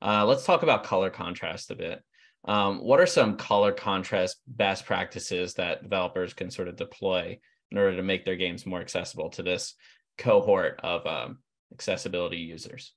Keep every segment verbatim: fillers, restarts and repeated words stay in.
Uh, let's talk about color contrast a bit. Um, what are some color contrast best practices that developers can sort of deploy in order to make their games more accessible to this cohort of um, accessibility users?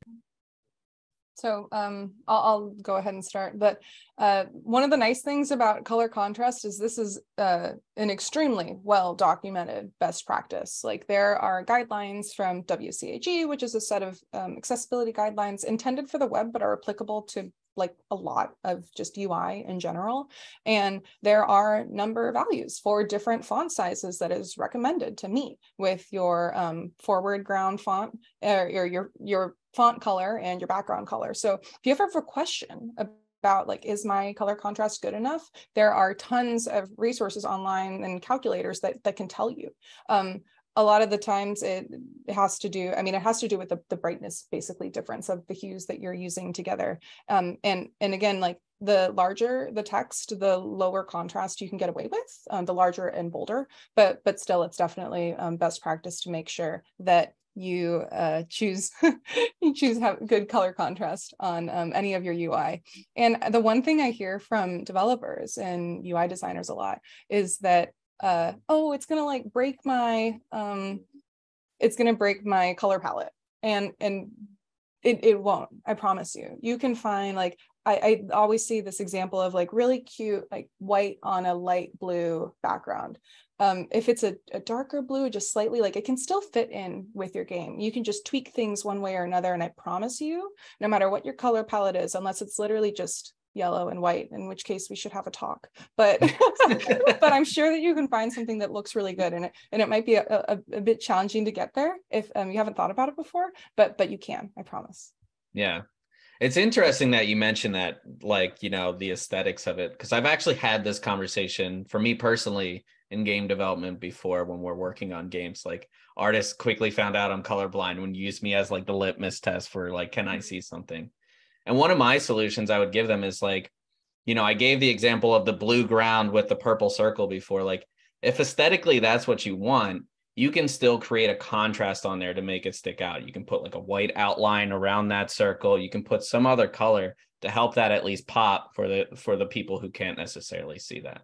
So um, I'll, I'll go ahead and start. But uh, one of the nice things about color contrast is this is uh, an extremely well documented best practice. Like there are guidelines from W C A G, which is a set of um, accessibility guidelines intended for the web, but are applicable to like a lot of just U I in general. And there are number of values for different font sizes that is recommended to meet with your um, forward ground font or your, your, your font color and your background color. So if you ever have a question about like, is my color contrast good enough? There are tons of resources online and calculators that, that can tell you. Um, a lot of the times it, it has to do, I mean, it has to do with the, the brightness, basically difference of the hues that you're using together. Um, and, and again, like the larger the text, the lower contrast you can get away with, um, the larger and bolder, but, but still it's definitely um, best practice to make sure that you uh, choose you choose have good color contrast on um, any of your U I. And the one thing I hear from developers and U I designers a lot is that uh, oh, it's gonna like break my um, it's gonna break my color palette, and and it it won't. I promise you. You can find like I, I always see this example of like really cute like white on a light blue background. Um, if it's a, a darker blue, just slightly, like it can still fit in with your game. You can just tweak things one way or another. And I promise you, no matter what your color palette is, unless it's literally just yellow and white, in which case we should have a talk. But but I'm sure that you can find something that looks really good. And it, and it might be a, a, a bit challenging to get there if um, you haven't thought about it before, but but you can, I promise. Yeah. It's interesting that you mentioned that, like, you know, the aesthetics of it, because I've actually had this conversation for me personally in game development before when we're working on games. Like artists quickly found out I'm colorblind when you use me as like the litmus test for like, can I see something? And one of my solutions I would give them is like, you know, I gave the example of the blue ground with the purple circle before. Like if aesthetically that's what you want, you can still create a contrast on there to make it stick out. You can put like a white outline around that circle. You can put some other color to help that at least pop for the for the people who can't necessarily see that.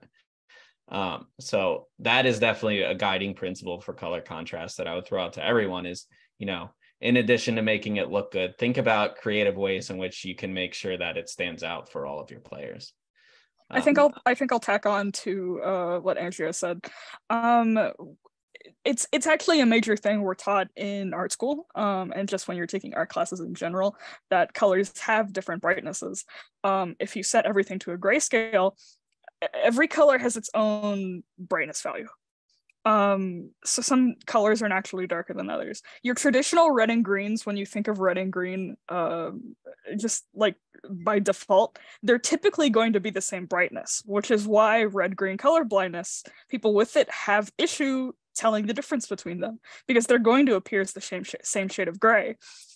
Um, so that is definitely a guiding principle for color contrast that I would throw out to everyone is, you know, in addition to making it look good, think about creative ways in which you can make sure that it stands out for all of your players. Um, I think I'll I think I'll tack on to uh, what Andrea said. Um, it's it's actually a major thing we're taught in art school, um, and just when you're taking art classes in general, that colors have different brightnesses. Um, if you set everything to a grayscale, every color has its own brightness value. Um, so some colors are naturally darker than others. Your traditional red and greens, when you think of red and green, uh, just like by default, they're typically going to be the same brightness, which is why red-green color blindness, people with it have issue telling the difference between them because they're going to appear as the same, sh same shade of gray.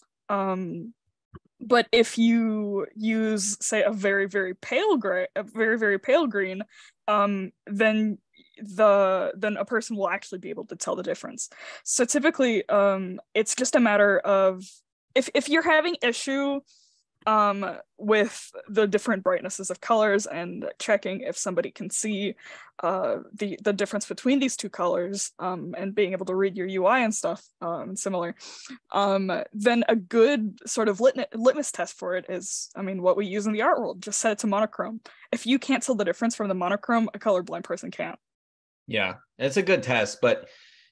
Um, But if you use, say, a very, very pale gray, a very, very pale green, um, then the then a person will actually be able to tell the difference. So typically, um, it's just a matter of if if you're having issue um, with the different brightnesses of colors and checking if somebody can see uh, the the difference between these two colors um, and being able to read your U I and stuff um, similar, um, then a good sort of lit litmus test for it is, I mean, what we use in the art world. Just set it to monochrome. If you can't tell the difference from the monochrome, a colorblind person can't. Yeah, it's a good test, but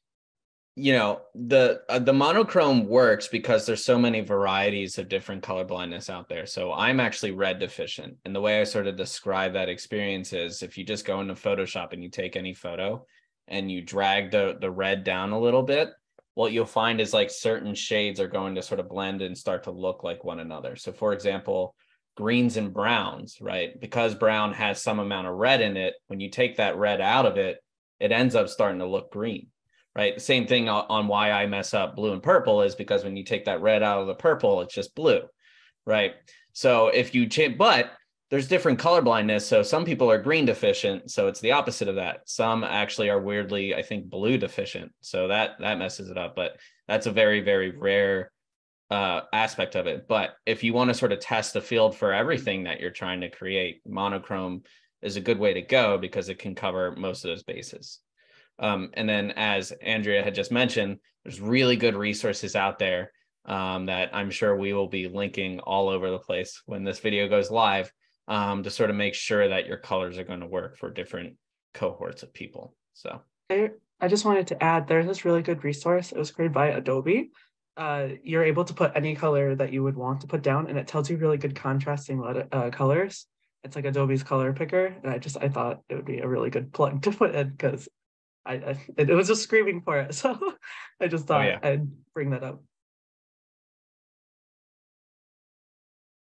you know, the uh, the monochrome works because there's so many varieties of different color blindness out there. So I'm actually red deficient. And the way I sort of describe that experience is if you just go into Photoshop and you take any photo and you drag the, the red down a little bit, what you'll find is like certain shades are going to sort of blend and start to look like one another. So for example, greens and browns, right? Because brown has some amount of red in it, when you take that red out of it, it ends up starting to look green. Right. The same thing on why I mess up blue and purple is because when you take that red out of the purple, it's just blue. Right. So if you change, but there's different color blindness. So some people are green deficient. So it's the opposite of that. Some actually are weirdly, I think, blue deficient. So that that messes it up. But that's a very, very rare uh, aspect of it. But if you want to sort of test the field for everything that you're trying to create, monochrome is a good way to go because it can cover most of those bases. Um, and then, as Andrea had just mentioned, there's really good resources out there um, that I'm sure we will be linking all over the place when this video goes live um, to sort of make sure that your colors are going to work for different cohorts of people. So I, I just wanted to add, there's this really good resource. It was created by Adobe. Uh, you're able to put any color that you would want to put down, and it tells you really good contrasting uh, colors. It's like Adobe's color picker, and I just I thought it would be a really good plug to put in because I, I it, it was just screaming for it. So I just thought oh, yeah. I'd bring that up.